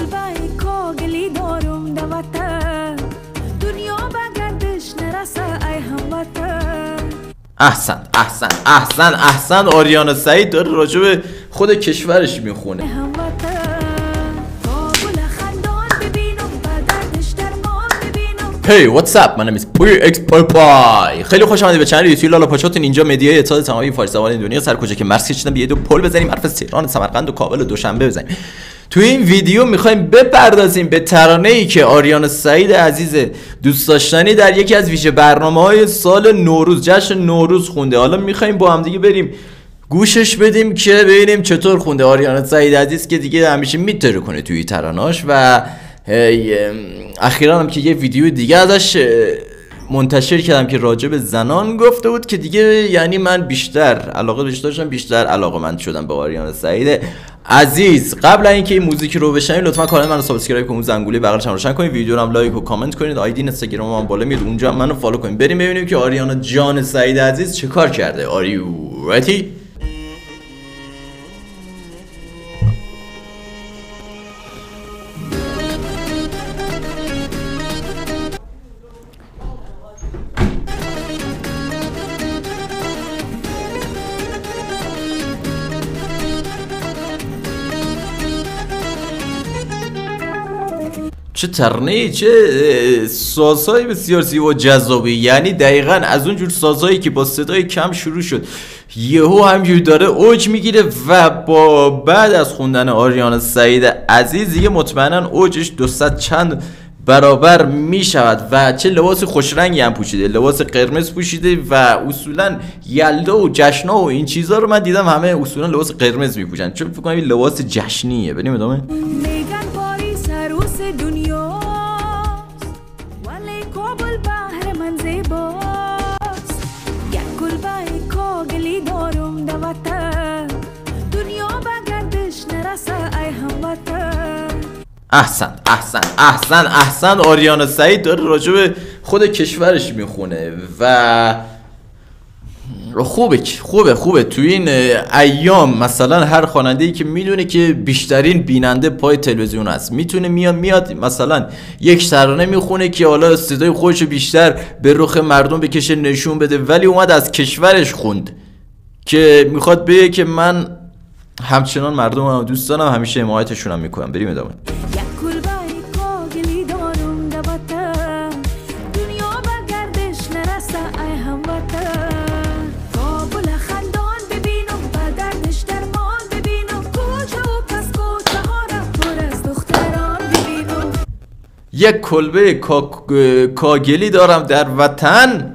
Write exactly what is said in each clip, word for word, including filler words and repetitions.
احسن احسن احسن احسن آریانا سعید داره راجع به خود کشورش میخونه. Hey, what's up? My name is PureXPoPy. خیلی خوش آمدید به چنل یوتیوب لالا پاچاتون. اینجا مدیای اطلاعات تمامی فارسی زبان دنیا. سر کجا که مرز کشیدن بیاید و پل بزنیم، حرف تهران، سمرقند و کابل و دوشنبه بزنیم. تو این ویدیو میخوایم بپردازیم به ترانه‌ای که آریانا سعید عزیز دوست داشتنی در یکی از ویژه برنامه‌های سال نوروز، جشن نوروز خونده. حالا میخوایم با هم دیگه بریم گوشش بدیم که ببینیم چطور خونده آریانا سعید عزیز که دیگه همیشه میتره کنه توی ترانه‌اش. و اخیراً هم که یه ویدیو دیگه ازش منتشر کردم که راجع به زنان گفته بود که دیگه یعنی من بیشتر علاقه بهش داشتم، بیشتر علاقه‌مند شدم به آریانا سعید عزیز. قبل اینکه این موزیک رو بشنوید لطفاً کانال منو سابسکرایب کنید، زنگوله بغلش هم روشن کنید، ویدیو رو هم لایک و کامنت کنید، آیدی اینستاگرام من بالا میاد اونجا منو فالو کنید. بریم ببینیم که آریانا جان سعید عزیز چه کار کرده. Are you ready؟ چه ترانه‌ای، چه سازهای بسیار زیبا و جذابی. یعنی دقیقاً از اون جور سازهایی که با صدای کم شروع شد یهو همجوری داره اوج میگیره و با بعد از خوندن آریانا سعید عزیز دیگه مطمئناً اوجش دوصد چند برابر میشود. و چه لباس خوشرنگی هم پوشیده، لباس قرمز پوشیده و اصولاً یلدا و جشنا و این چیزا رو من دیدم همه اصولاً لباس قرمز میپوشن، چون فکر کنم این لباس جشنیه. بریم ادامه. احسن احسن احسن احسن آریانا سعید داره راجع به خود کشورش میخونه و خوبه خوبه خوبه تو این ایام مثلا هر خواننده‌ای که میدونه که بیشترین بیننده پای تلویزیون هست میتونه میاد میاد مثلا یک ترانه میخونه که حالا صدای خودش بیشتر به رخ مردم بکشه، نشون بده، ولی اومد از کشورش خوند که میخواد بگه که من همچنان مردم دوست دارم، همیشه حمایتشون هم میکنم. بریم ادامه. یک کلبه کاگلی دارم در وطن،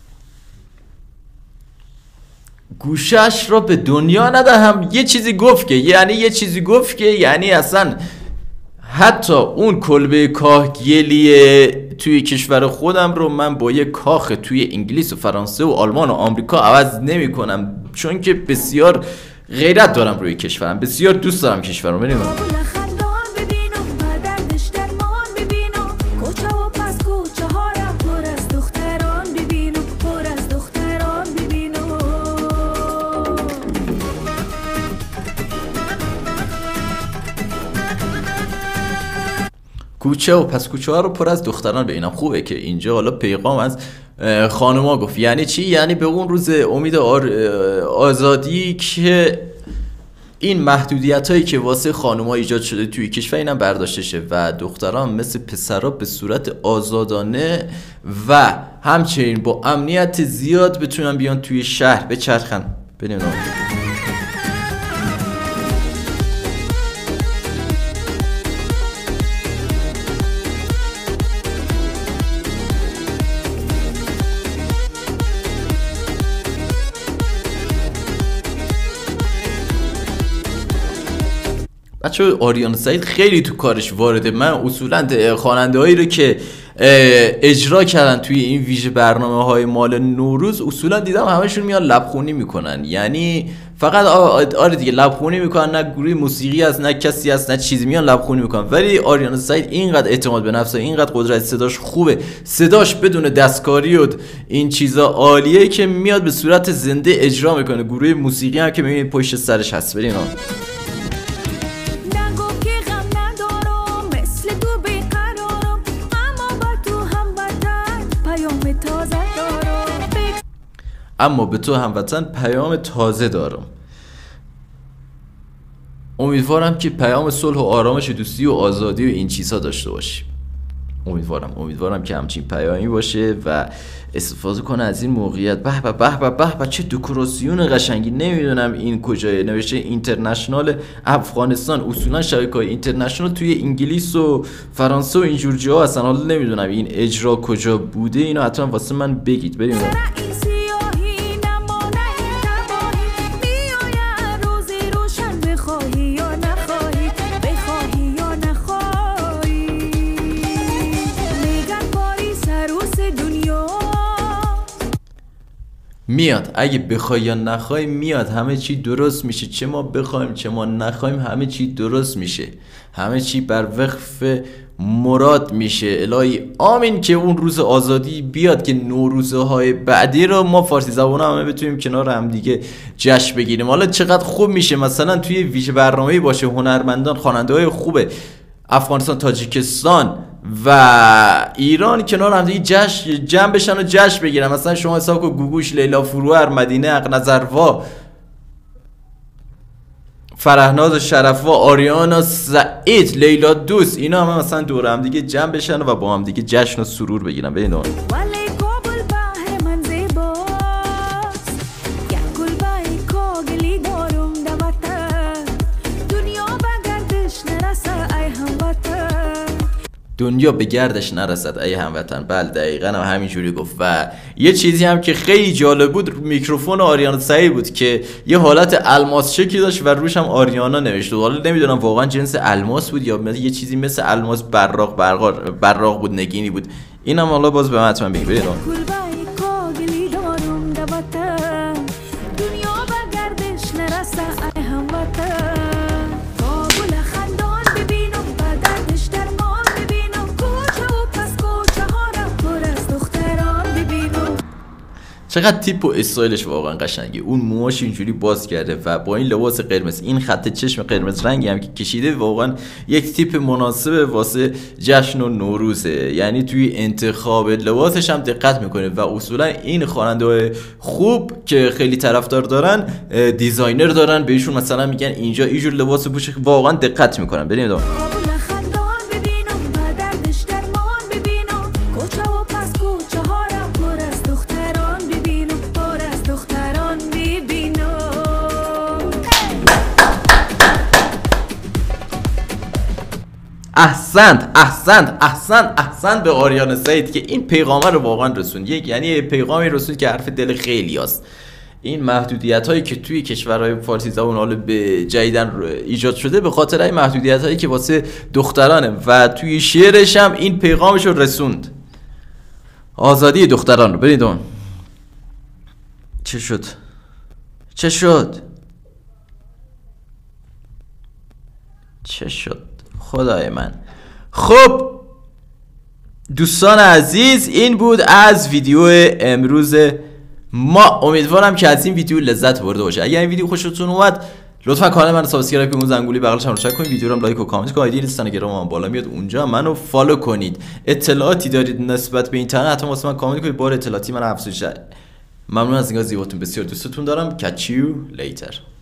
گوشش را به دنیا ندهم. یه چیزی گفت که یعنی یه چیزی گفت که یعنی اصلا حتی اون کلبه کاگلی توی کشور خودم رو من با یه کاخ توی انگلیس و فرانسه و آلمان و آمریکا عوض نمی کنم، چون که بسیار غیرت دارم روی کشورم، بسیار دوست دارم کشورم. ببینید کوچه و پس کوچه ها رو پر از دختران ببینم. خوبه که اینجا حالا پیغام از خانوما گفت. یعنی چی؟ یعنی به اون روز امید آزادی که این محدودیت هایی که واسه خانوما ایجاد شده توی کشور اینم برداشته شه و دختران مثل پسرها به صورت آزادانه و همچنین با امنیت زیاد بتونن بیان توی شهر بچرخن. ببینید بچه آریانا سعید خیلی تو کارش وارده. من اصولا خواننده هایی رو که اجرا کردن توی این ویژه برنامه های مال نوروز اصولا دیدم همشون میان لبخونی میکنن. یعنی فقط آره دیگه لبخونی میکنن، نه گروه موسیقی هست نه کسی هست نه چیزی، میان لبخونی میکنن. ولی آریانا سعید اینقدر اعتماد به نفسه، اینقدر قدرت صداش خوبه، صداش بدون دستکاری و این چیزا عالیه که میاد به صورت زنده اجرا میکنه. گروه موسیقی هم که میبینید پشت سرش هست. بریم اما به تو هموطن پیام تازه دارم. امیدوارم که پیام صلح و آرامش و دوستی و آزادی و این چیزها داشته باشی. امیدوارم امیدوارم که همچین پیامی باشه و استفاده کنه از این موقعیت. به به به به به به چه دکوراسیون قشنگی. نمیدونم این کجایه، نوشته اینترنشنال افغانستان. اصولا شبکه‌های اینترنشنال توی انگلیس و فرانسه و اینجور جاها هستن. حالا نمیدونم این اجرا کجا بوده، اینو حتما واسه من بگید. بریم میاد. اگه بخوای یا نخوای میاد، همه چی درست میشه. چه ما بخوایم چه ما نخوایم همه چی درست میشه، همه چی بر وقف مراد میشه. الهی آمین که اون روز آزادی بیاد که نوروزه های بعدی رو ما فارسی زبان همه بتونیم کنار هم دیگه جشن بگیریم. حالا چقدر خوب میشه مثلا توی ویژه برنامه‌ای باشه، هنرمندان خواننده های خوبه افغانستان، تاجیکستان و ایران کنار هم دیگه جشن جمع بشن و جشن بگیرن. مثلا شما حساب کن گوگوش، لیلا فروهر، مدینه اقنظروا، فرهناز شرفوا، آریانا سعید، لیلا دوست، اینا هم مثلا دور هم دیگه جمع بشن و با هم دیگه جشن و سرور بگیرن. ببین دنیا به گردش نرسد ای هموطن. بله دقیقاً هم همینجوری گفت. و یه چیزی هم که خیلی جالب بود، میکروفون آریانا سعید بود که یه حالت الماس شکلی داشت و روش هم آریانا نوشته. حالا نمیدونم واقعا جنس الماس بود یا یه چیزی مثل الماس براق براق براق بود، نگینی بود. اینم حالا باز به من حتما بگید. برید چقدر تیپ و استایلش واقعا قشنگه. اون موهاش اینجوری باز کرده و با این لباس قرمز، این خط چشم قرمز رنگی هم که کشیده، واقعا یک تیپ مناسبه واسه جشن و نوروزه. یعنی توی انتخاب لباسش هم دقت میکنه و اصولا این خواننده‌های خوب که خیلی طرفدار دارن دیزاینر دارن، بهشون مثلا میگن اینجا اینجور لباس پوش، واقعا دقت میکنن. بریم ادامه. احسنت احسنت احسنت احسنت به آریانا سعید که این پیغامه رو واقعا رسوند. یک یعنی پیغامی رسوند که حرف دل خیلی هست. این محدودیت هایی که توی کشورهای فارسی زبان حالا به جدیدن ایجاد شده به خاطر این محدودیت هایی که واسه دخترانه و توی شعرش هم این پیغامش رو رسوند، آزادی دختران رو. برید اون. چه شد چه شد چه شد خدای من. خب دوستان عزیز، این بود از ویدیو امروز ما. امیدوارم که از این ویدیو لذت برده باشه. اگر این ویدیو خوشتون اومد لطفا کانال منو سابسکرایب کنید، زنگوله بغلش هم روشن کنید، ویدیو رو هم لایک و کامنت کنید، آیدی اینستاگرام من بالا میاد اونجا منو فالو کنید. اطلاعاتی دارید نسبت به این تنه حتما واسه من کامنت کنید، بار اطلاعاتی من افزایش. ممنون از نگاه زیباتون، بسیار دوستتون دارم. Catch you later.